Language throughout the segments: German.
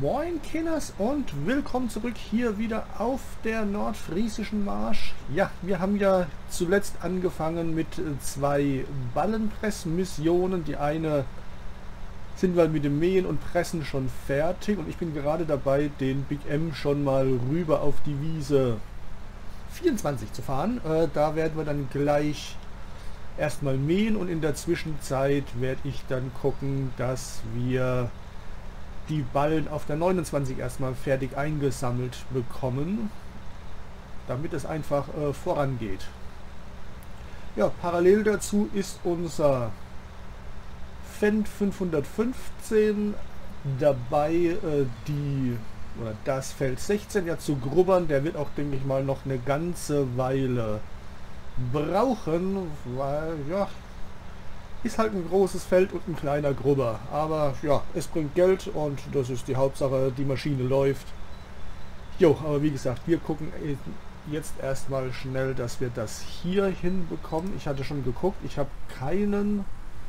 Moin Kinders und willkommen zurück hier wieder auf der nordfriesischen Marsch. Ja, wir haben ja zuletzt angefangen mit zwei Ballenpressmissionen. Die eine sind wir mit dem Mähen und Pressen schon fertig und ich bin gerade dabei, den Big M schon mal rüber auf die Wiese 24 zu fahren. Da werden wir dann gleich erstmal mähen und in der Zwischenzeit werde ich dann gucken, dass wir die Ballen auf der 29 erstmal fertig eingesammelt bekommen, damit es einfach vorangeht. Ja, parallel dazu ist unser Fendt 515 dabei, das Feld 16 ja zu grubbern. Der wird auch, denke ich mal, noch eine ganze Weile brauchen, weil ja, ist halt ein großes Feld und ein kleiner Grubber. Aber ja, es bringt Geld und das ist die Hauptsache, die Maschine läuft. Jo, aber wie gesagt, wir gucken jetzt erstmal schnell, dass wir das hier hinbekommen. Ich hatte schon geguckt, ich habe keinen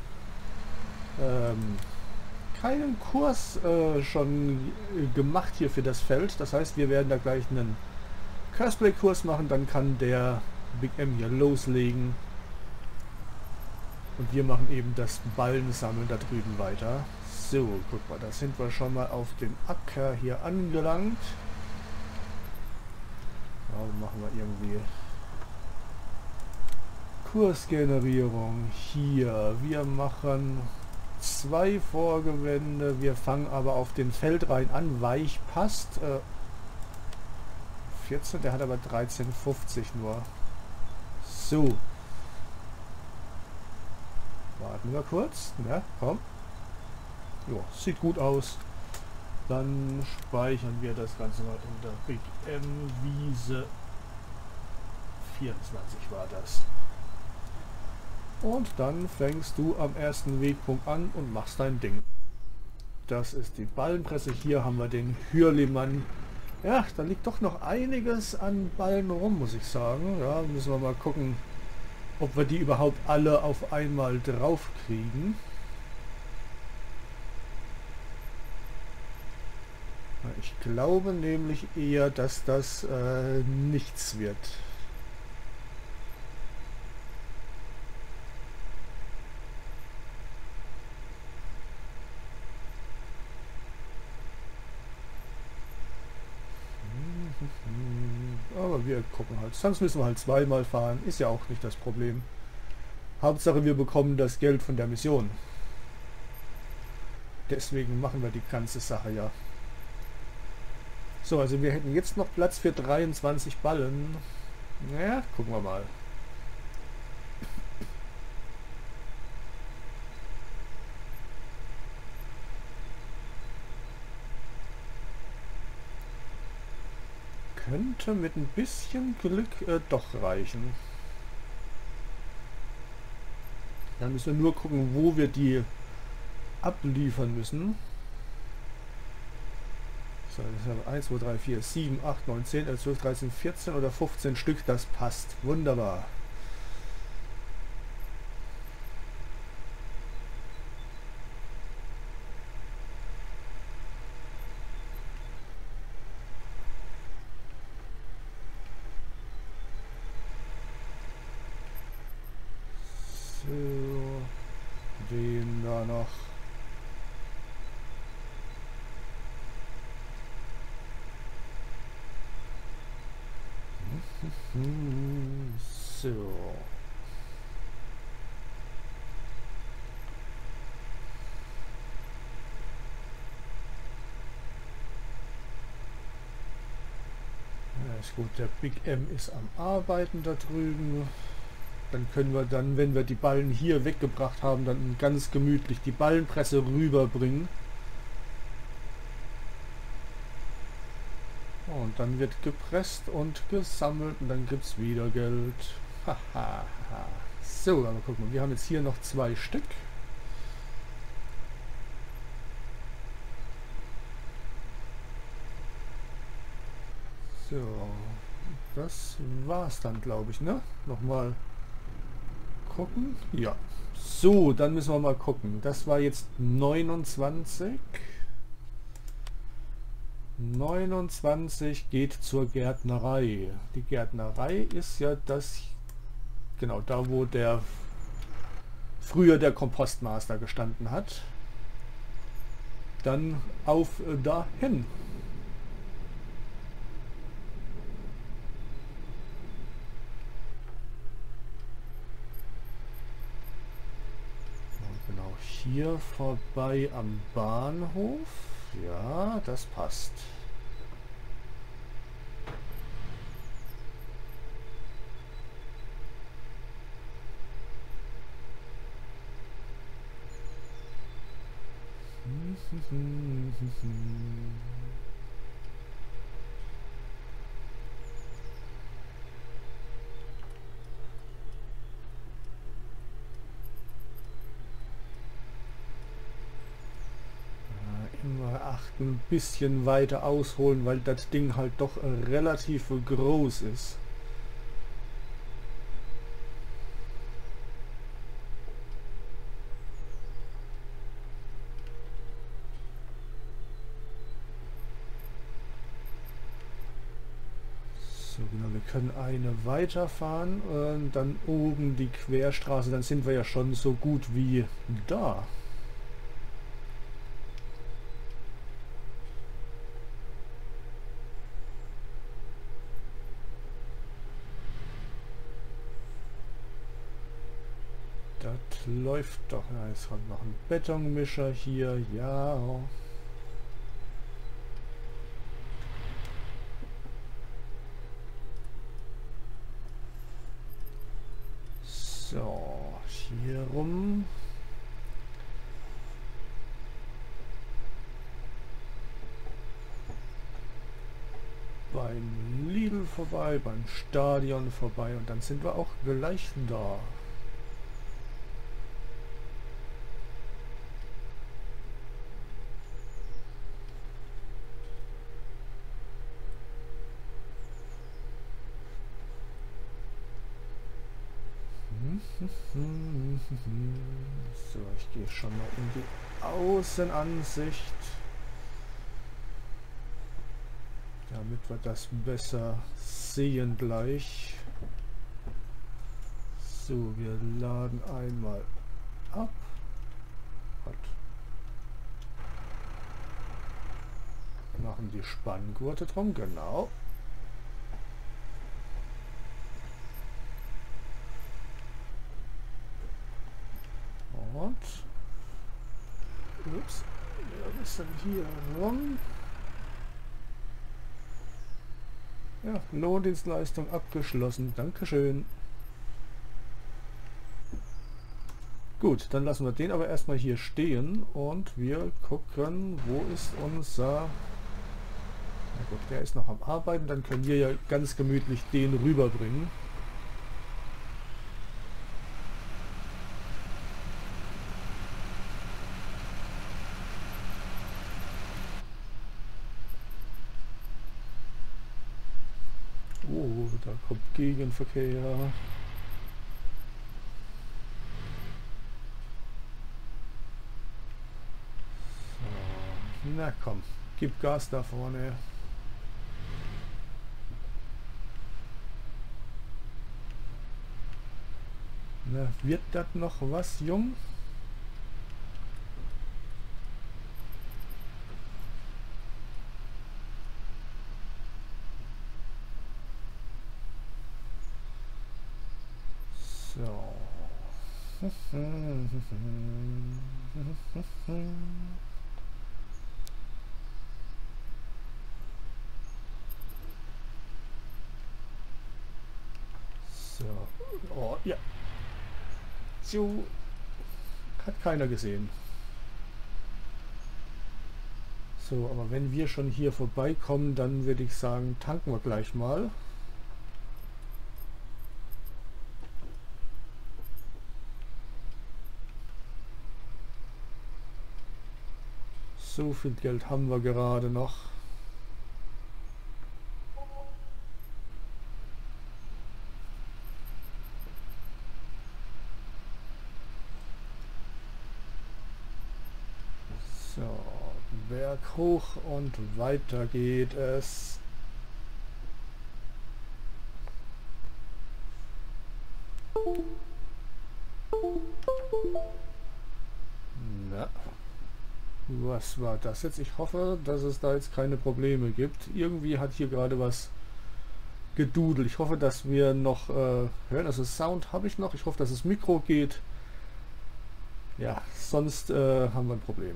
Kurs schon gemacht hier für das Feld. Das heißt, wir werden da gleich einen Curseplay-Kurs machen, dann kann der Big M hier loslegen. Und wir machen eben das Ballensammeln da drüben weiter. So, guck mal, da sind wir schon mal auf dem Acker hier angelangt. Ja, machen wir irgendwie Kursgenerierung hier. Wir machen 2 Vorgewände. Wir fangen aber auf den Feldreihen an. Weich passt. 14, der hat aber 13,50 nur. So. Warten wir kurz. Ja, komm. Ja, sieht gut aus. Dann speichern wir das Ganze mal unter Big M Wiese 24 war das. Und dann fängst du am ersten Wegpunkt an und machst dein Ding. Das ist die Ballenpresse. Hier haben wir den Hürlimann. Ja, da liegt doch noch einiges an Ballen rum, muss ich sagen. Ja, müssen wir mal gucken, ob wir die überhaupt alle auf einmal drauf kriegen. Ich glaube nämlich eher, dass das nichts wird. Aber wir gucken halt. Sonst müssen wir halt zweimal fahren. Ist ja auch nicht das Problem. Hauptsache wir bekommen das Geld von der Mission. Deswegen machen wir die ganze Sache ja. So, also wir hätten jetzt noch Platz für 23 Ballen. Naja, gucken wir mal. Könnte mit ein bisschen Glück doch reichen. Dann müssen wir nur gucken, wo wir die abliefern müssen. So, das haben 1, 2, 3, 4, 7, 8, 9, 10, 11, 12, 13, 14 oder 15 Stück. Das passt. Wunderbar. Den da noch. So. Ja, ist gut, der Big M ist am Arbeiten da drüben. Dann können wir dann, wenn wir die Ballen hier weggebracht haben, dann ganz gemütlich die Ballenpresse rüberbringen. Und dann wird gepresst und gesammelt und dann gibt es wieder Geld. So, aber guck mal, wir haben jetzt hier noch 2 Stück. So, das war's dann, glaube ich, ne? Nochmal gucken. Ja. So, dann müssen wir mal gucken. Das war jetzt 29. 29 geht zur Gärtnerei. Die Gärtnerei ist ja das, genau da, wo der früher der Kompostmaster gestanden hat. Dann auf dahin. Und genau hier vorbei am Bahnhof. Ja, das passt. Immer achten, ein bisschen weiter ausholen, weil das Ding halt doch relativ groß ist. So, genau, wir können eine weiterfahren und dann oben die Querstraße, dann sind wir ja schon so gut wie da. Das läuft doch. Ja, jetzt kommt noch ein Betonmischer hier. Ja. So, hier rum. Beim Lidl vorbei, beim Stadion vorbei und dann sind wir auch gleich da. So, ich gehe schon mal in die Außenansicht, damit wir das besser sehen gleich. So, wir laden einmal ab. Machen die Spanngurte drum, genau. Und ups, wir müssen hier rum. Ja, Lohndienstleistung abgeschlossen. Dankeschön. Gut, dann lassen wir den aber erstmal hier stehen und wir gucken, wo ist unser... Na gut, der ist noch am Arbeiten, dann können wir ja ganz gemütlich den rüberbringen. Oh, da kommt Gegenverkehr. So, na komm, gib Gas da vorne. Na, wird das noch was, Jung? So. So. Oh, ja. So. Hat keiner gesehen. So, aber wenn wir schon hier vorbeikommen, dann würde ich sagen, tanken wir gleich mal. So viel Geld haben wir gerade noch. So, Berg hoch und weiter geht es. Na, was war das jetzt? Ich hoffe, dass es da jetzt keine Probleme gibt. Irgendwie hat hier gerade was gedudelt. Ich hoffe, dass wir noch hören. Also Sound habe ich noch. Ich hoffe, dass das Mikro geht. Ja, sonst haben wir ein Problem.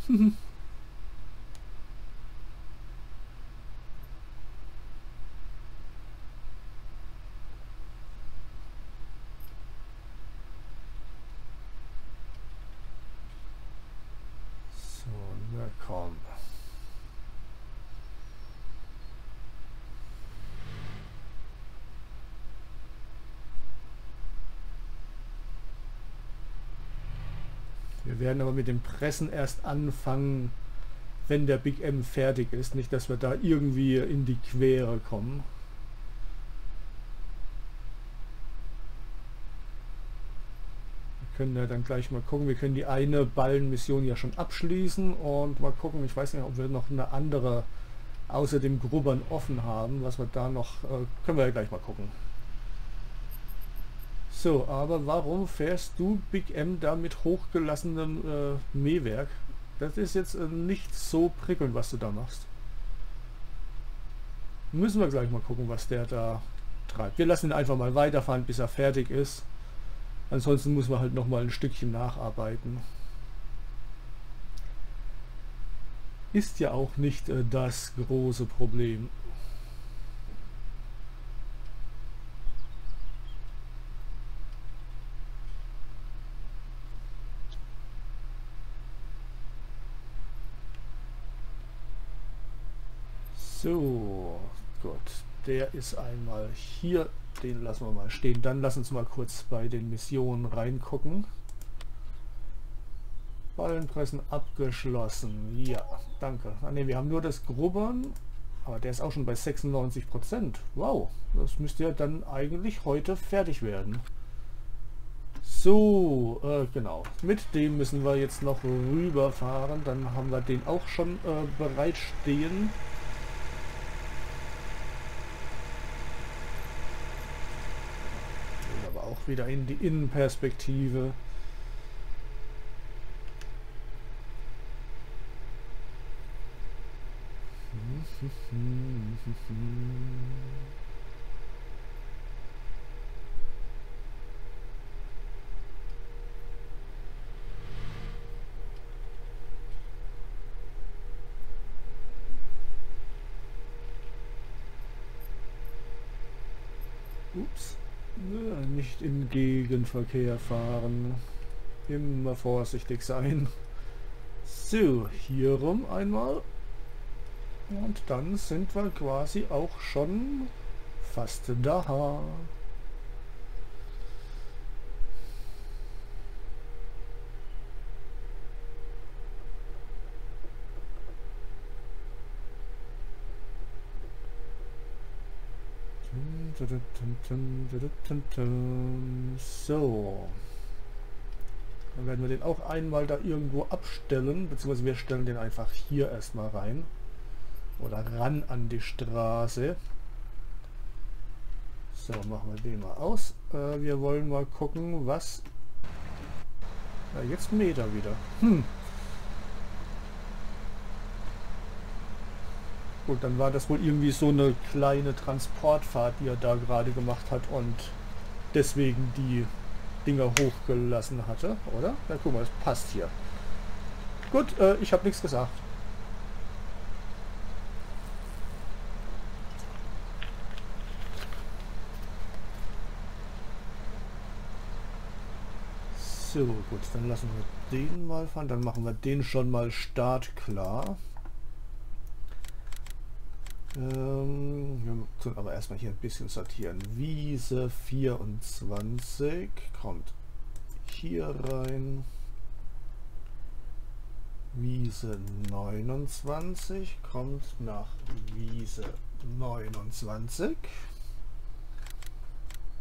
So, na komm. Wir werden aber mit dem Pressen erst anfangen, wenn der Big M fertig ist. Nicht, dass wir da irgendwie in die Quere kommen. Wir können ja dann gleich mal gucken. Wir können die eine Ballenmission ja schon abschließen und mal gucken. Ich weiß nicht, ob wir noch eine andere außer dem Grubbern offen haben. Was wir da noch... können wir ja gleich mal gucken. So, aber warum fährst du Big M da mit hochgelassenem Mähwerk? Das ist jetzt nicht so prickelnd, was du da machst. Müssen wir gleich mal gucken, was der da treibt. Wir lassen ihn einfach mal weiterfahren, bis er fertig ist. Ansonsten muss man halt noch mal ein Stückchen nacharbeiten. Ist ja auch nicht das große Problem. So, gut. Der ist einmal hier. Den lassen wir mal stehen. Dann lass uns mal kurz bei den Missionen reingucken. Ballenpressen abgeschlossen. Ja, danke. Ah, ne, wir haben nur das Grubbern. Aber der ist auch schon bei 96%. Wow, das müsste ja dann eigentlich heute fertig werden. So, genau. Mit dem müssen wir jetzt noch rüberfahren. Dann haben wir den auch schon bereitstehen. Aber auch wieder in die Innenperspektive. Ups. Nicht in Gegenverkehr fahren. Immer vorsichtig sein. So, hier rum einmal. Und dann sind wir quasi auch schon fast da. So. Dann werden wir den auch einmal da irgendwo abstellen, beziehungsweise wir stellen den einfach hier erstmal rein. Oder ran an die Straße. So, machen wir den mal aus. Wir wollen mal gucken, was... Ja, jetzt mäht er wieder. Gut, dann war das wohl irgendwie so eine kleine Transportfahrt, die er da gerade gemacht hat und deswegen die Dinger hochgelassen hatte, oder? Na guck mal, das passt hier. Gut, ich habe nichts gesagt. So, gut, dann lassen wir den mal fahren. Dann machen wir den schon mal startklar. Wir tun aber erstmal hier ein bisschen sortieren. Wiese 24 kommt hier rein. Wiese 29 kommt nach Wiese 29.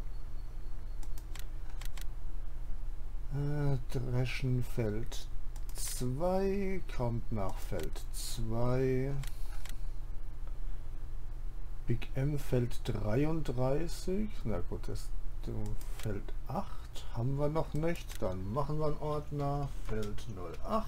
Dreschenfeld 2 kommt nach Feld 2. Big M Feld 33. Na gut, das Feld 8 haben wir noch nicht. Dann machen wir einen Ordner. Feld 08.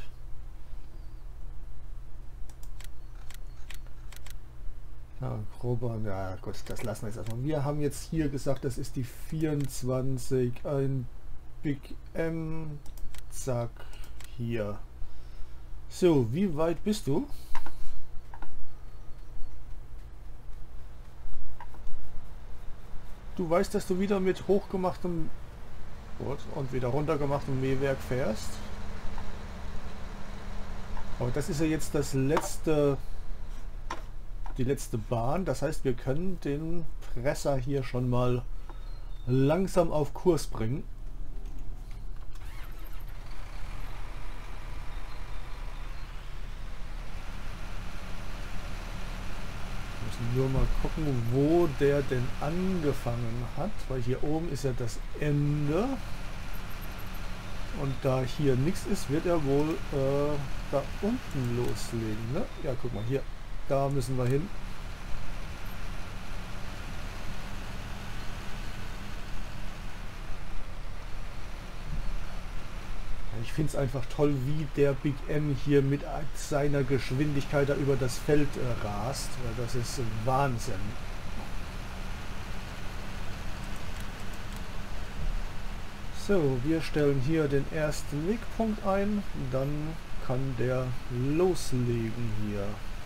Ja, grober, ja gut, das lassen wir jetzt erstmal. Wir haben jetzt hier gesagt, das ist die 24, ein Big M, zack, hier. So, wie weit bist du? Du weißt, dass du wieder mit hochgemachtem und wieder runtergemachtem Mähwerk fährst. Aber das ist ja jetzt das letzte... die letzte Bahn, das heißt, wir können den Presser hier schon mal langsam auf Kurs bringen. Wir müssen nur mal gucken, wo der denn angefangen hat, weil hier oben ist ja das Ende. Und da hier nichts ist, wird er wohl da unten loslegen. Ne? Ja, guck mal hier. Da müssen wir hin. Ich finde es einfach toll, wie der Big M hier mit seiner Geschwindigkeit da über das Feld rast. Das ist Wahnsinn. So, wir stellen hier den ersten Wegpunkt ein. Dann kann der loslegen hier.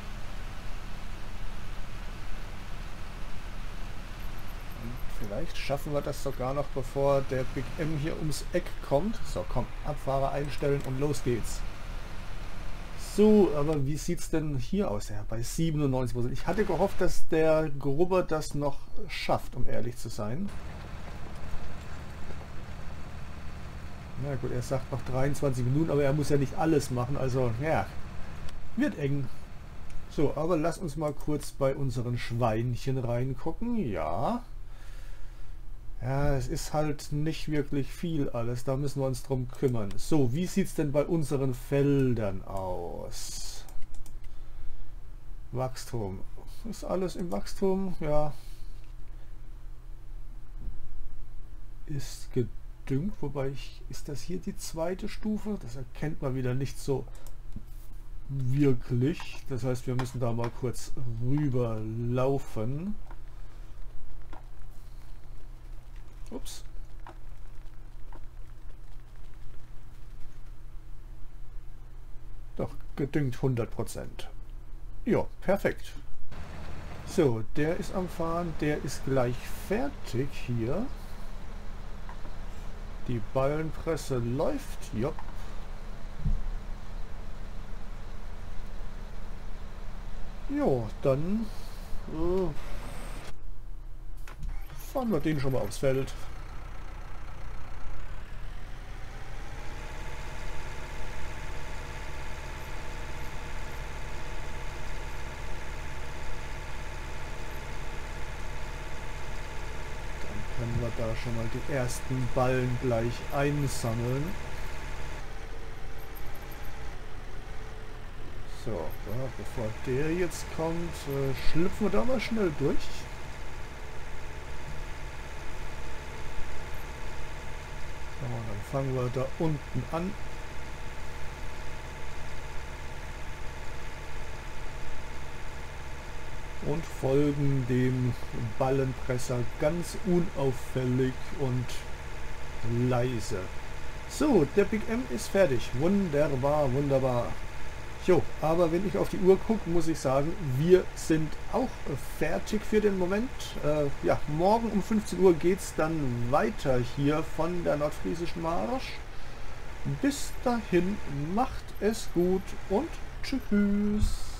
Vielleicht schaffen wir das sogar noch, bevor der Big M hier ums Eck kommt. So, komm, Abfahrer einstellen und los geht's. So, aber wie sieht es denn hier aus? Ja, bei 97%. Ich hatte gehofft, dass der Grubber das noch schafft, um ehrlich zu sein. Na gut, er sagt noch 23 Minuten, aber er muss ja nicht alles machen. Also, ja, wird eng. So, aber lass uns mal kurz bei unseren Schweinchen reingucken. Ja. Ja, es ist halt nicht wirklich viel alles, da müssen wir uns drum kümmern. So, wie sieht es denn bei unseren Feldern aus? Wachstum. Ist alles im Wachstum? Ja. Ist gedüngt, wobei ist das hier die zweite Stufe? Das erkennt man wieder nicht so wirklich. Das heißt, wir müssen da mal kurz rüber laufen. Ups. Doch, gedüngt 100%. Ja, perfekt. So, der ist am Fahren, der ist gleich fertig hier. Die Ballenpresse läuft, ja. Jo, dann fahren wir den schon mal aufs Feld. Dann können wir da schon mal die ersten Ballen gleich einsammeln. So, ja, bevor der jetzt kommt, schlüpfen wir da mal schnell durch. Dann fangen wir da unten an. Und folgen dem Ballenpresser ganz unauffällig und leise. So, der Big M ist fertig. Wunderbar, wunderbar. Jo, aber wenn ich auf die Uhr gucke, muss ich sagen, wir sind auch fertig für den Moment. Ja, morgen um 15 Uhr geht es dann weiter hier von der Nordfriesischen Marsch. Bis dahin, macht es gut und tschüss.